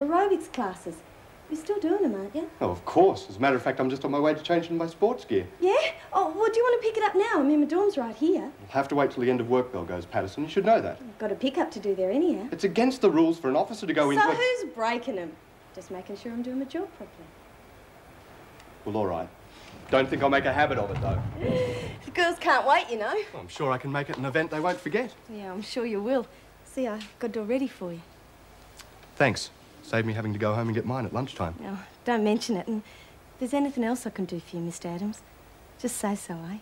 Aerobics classes. You're still doing them, aren't you? Oh, of course. As a matter of fact, I'm just on my way to change into my sports gear. Yeah? Oh, well, do you want to pick it up now? I mean, my dorm's right here. I'll have to wait till the end of work bell goes, Patterson. You should know that. I've got a pickup to do there anyhow. It's against the rules for an officer to go in... So who's breaking them? Just making sure I'm doing my job properly. Well, all right. Don't think I'll make a habit of it, though. The girls can't wait, you know. Well, I'm sure I can make it an event they won't forget. Yeah, I'm sure you will. See, I got it all ready for you. Thanks. Save me having to go home and get mine at lunchtime. No, don't mention it. And if there's anything else I can do for you, Mr. Adams, just say so, eh?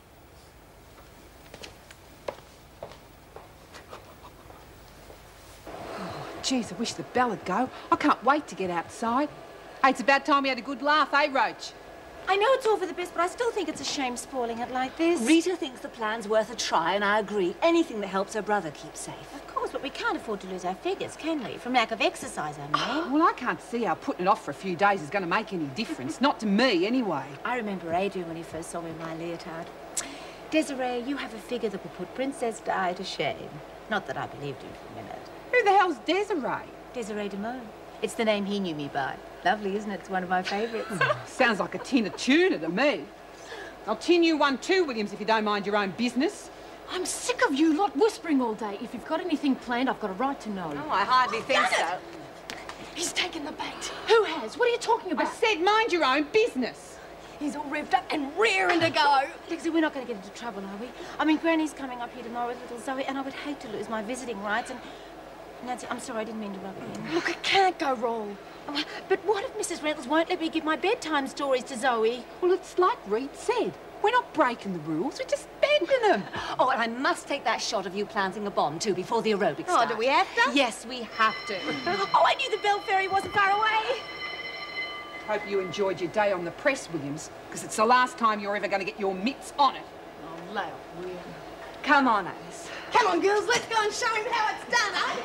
Jeez, I wish the bell would go. I can't wait to get outside. Hey, it's about time we had a good laugh, eh, Roach? I know it's all for the best, but I still think it's a shame spoiling it like this. Rita thinks the plan's worth a try, and I agree. Anything that helps her brother keep safe. Of course, but we can't afford to lose our figures, can we? From lack of exercise, I mean. Well, I can't see how putting it off for a few days is going to make any difference. Not to me, anyway. I remember Adrian when he first saw me in my leotard. Desiree, you have a figure that will put Princess Di to shame. Not that I believed you for a minute. Who the hell's Desiree? Desiree Demone. It's the name he knew me by. Lovely, isn't it? It's one of my favourites. Sounds like a tin of tuna to me. I'll tin you one too, Williams, if you don't mind your own business. I'm sick of you lot whispering all day. If you've got anything planned, I've got a right to know. Oh, I hardly think so. He's taken the bait. Who has? What are you talking about? I said mind your own business. He's all revved up and rearing to go. Dixie, we're not going to get into trouble, are we? I mean, Granny's coming up here tomorrow with little Zoe, and I would hate to lose my visiting rights, and... Nancy, I'm sorry, I didn't mean to rub it in. Look, it can't go wrong. But what if Mrs. Reynolds won't let me give my bedtime stories to Zoe? Well, it's like Reed said. We're not breaking the rules, we're just bending them. Oh, and I must take that shot of you planting a bomb, too, before the aerobics start. Oh, do we have to? Yes, we have to. Oh, I knew the Bell Ferry wasn't far away. Hope you enjoyed your day on the press, Williams, because it's the last time you're ever going to get your mitts on it. Oh, loud, weird. Come on, Alice. Come on, girls, let's go and show him how it's done, eh?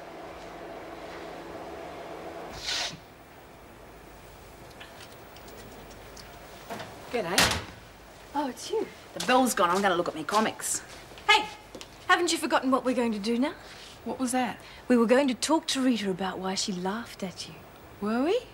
G'day. Oh, it's you. The bell's gone. I'm going to look at my comics. Hey, haven't you forgotten what we're going to do now? What was that? We were going to talk to Rita about why she laughed at you. Were we?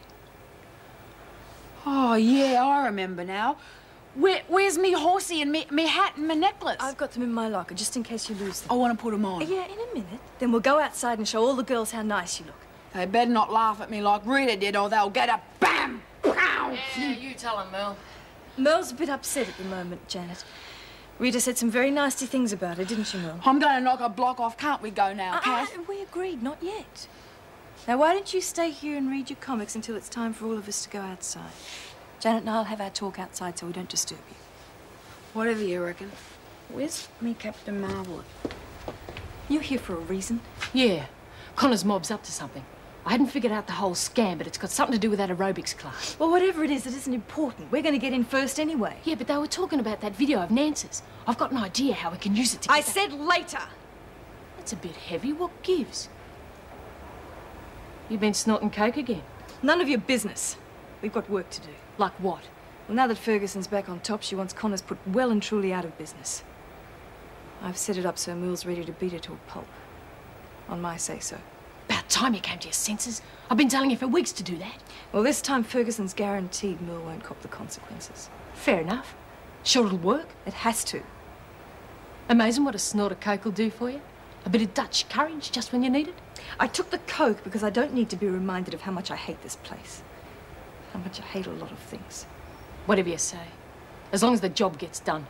Oh, yeah, I remember now. Where's me horsey and me hat and my necklace? I've got them in my locker, just in case you lose them. I want to put them on. Yeah, in a minute. Then we'll go outside and show all the girls how nice you look. They better not laugh at me like Rita did, or they'll get a bam! Pow! Yeah, you tell them, Mel. Mel's a bit upset at the moment, Janet. Rita said some very nasty things about her, didn't you, Mel? I'm going to knock a block off. Can't we go now, Kath? We agreed, not yet. Now, why don't you stay here and read your comics until it's time for all of us to go outside? Janet and I'll have our talk outside so we don't disturb you. Whatever you reckon. Where's me Captain Marvel? You're here for a reason. Yeah. Connor's mob's up to something. I hadn't figured out the whole scam, but it's got something to do with that aerobics class. Well, whatever it isn't important. We're going to get in first anyway. Yeah, but they were talking about that video of Nance's. I've got an idea how we can use it to I said later. That's a bit heavy. What gives? You been snorting coke again? None of your business. We've got work to do. Like what? Well, now that Ferguson's back on top, she wants Connors put well and truly out of business. I've set it up so Mill's ready to beat her to a pulp. On my say-so. About time you came to your senses. I've been telling you for weeks to do that. Well, this time Ferguson's guaranteed Mill won't cop the consequences. Fair enough. Sure it'll work? It has to. Amazing what a snort of coke will do for you. A bit of Dutch courage just when you need it. I took the coke because I don't need to be reminded of how much I hate this place. How much I hate a lot of things. Whatever you say. As long as the job gets done.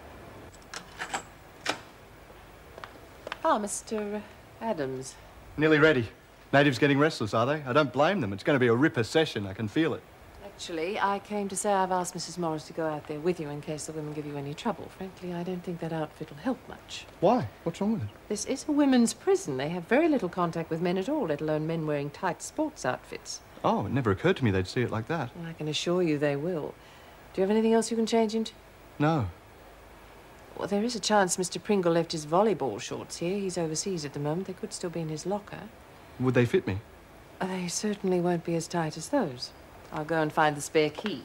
Ah, Mr. Adams. Nearly ready. Natives getting restless, are they? I don't blame them. It's going to be a ripper session. I can feel it. Actually, I came to say I've asked Mrs. Morris to go out there with you in case the women give you any trouble. Frankly, I don't think that outfit will help much. Why? What's wrong with it? This is a women's prison. They have very little contact with men at all, let alone men wearing tight sports outfits. Oh, it never occurred to me they'd see it like that. Well, I can assure you they will. Do you have anything else you can change into? No. Well, there is a chance Mr. Pringle left his volleyball shorts here. He's overseas at the moment. They could still be in his locker. Would they fit me? They certainly won't be as tight as those. I'll go and find the spare key.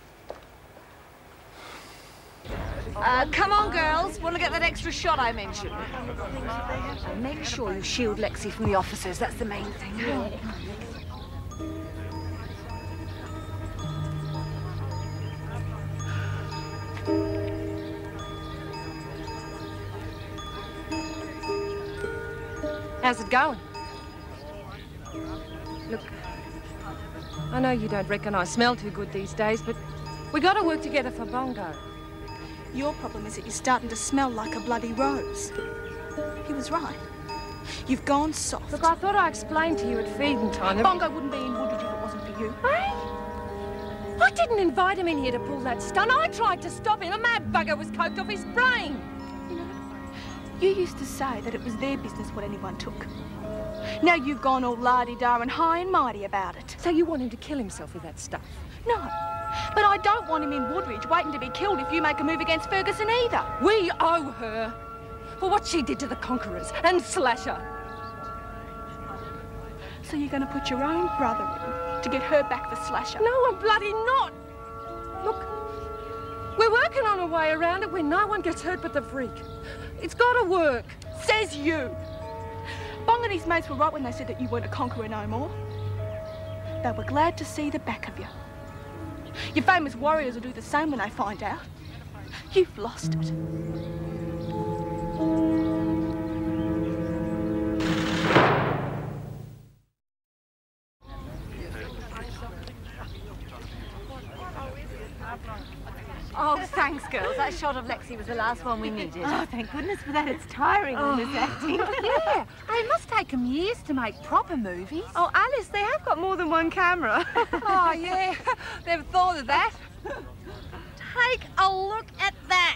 Come on, girls. Want to get that extra shot I mentioned? Make sure you shield Lexi from the officers. That's the main thing. How's it going? Look, I know you don't reckon I smell too good these days, but we got to work together for Bongo. Your problem is that you're starting to smell like a bloody rose. He was right. You've gone soft. Look, I thought I explained to you at feeding time that... Bongo wouldn't be in Woodridge if it wasn't for you. Hey? I didn't invite him in here to pull that stunt. I tried to stop him. A mad bugger was coked off his brain. You know, you used to say that it was their business what anyone took. Now you've gone all la-di-da and high and mighty about it. So you want him to kill himself with that stuff? No, but I don't want him in Woodridge waiting to be killed if you make a move against Ferguson either. We owe her for what she did to the Conquerors and Slasher. So you're going to put your own brother in to get her back for Slasher? No, I'm bloody not. Look, we're working on a way around it where no one gets hurt but the freak. It's got to work. Says you. Bong and his mates were right when they said that you weren't a conqueror no more. They were glad to see the back of you. Your famous warriors will do the same when they find out. You've lost it. Oh, thanks, girls. That shot of Lexi was the last one we needed. Oh, thank goodness for that. It's tiring when there's acting. Yeah, it must take them years to make proper movies. Oh, Alice, they have got more than one camera. Oh, yeah. Never thought of that. Take a look at that.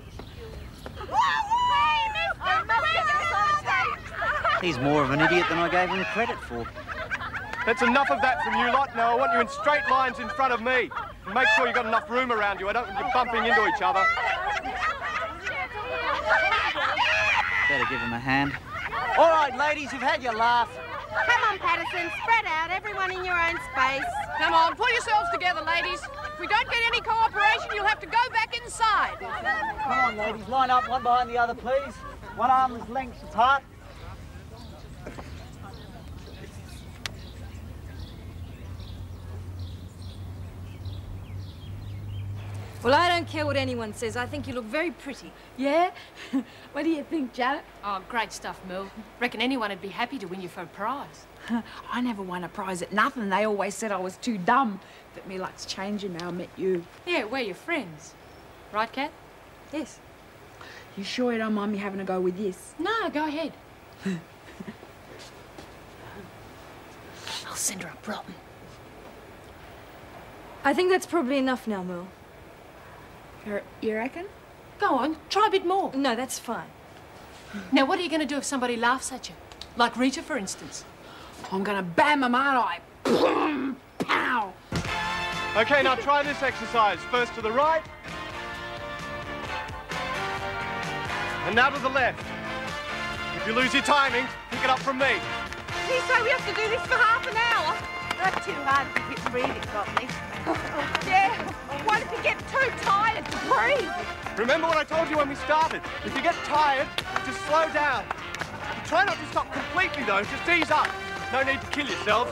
He's more of an idiot than I gave him credit for. That's enough of that from you lot. Now I want you in straight lines in front of me. And make sure you've got enough room around you. I don't want you bumping into each other. Better give him a hand. All right, ladies, you've had your laugh. Come on, Patterson. Spread out. Everyone in your own space. Come on, pull yourselves together, ladies. If we don't get any cooperation, you'll have to go back inside. Come on, ladies, line up one behind the other, please. One arm's length apart. Well, I don't care what anyone says. I think you look very pretty. Yeah? What do you think, Janet? Oh, great stuff, Mel. Reckon anyone would be happy to win you for a prize. I never won a prize at nothing. They always said I was too dumb. But me luck's changing now I met you. Yeah, we're your friends. Right, Kat? Yes. You sure you don't mind me having a go with this? No, go ahead. I'll send her up rotten. I think that's probably enough now, Mel. You reckon? Go on, try a bit more. No, that's fine. Now, what are you going to do if somebody laughs at you? Like Rita, for instance. I'm gonna bam them, aren't I? Boom! Pow! Okay, now try this exercise. First to the right. And now to the left. If you lose your timing, pick it up from me. You say we have to do this for half an hour? That's too hard if you can breathe properly. Yeah, what if you get too tired to breathe? Remember what I told you when we started. If you get tired, just slow down. Try not to stop completely, though. Just ease up. No need to kill yourself.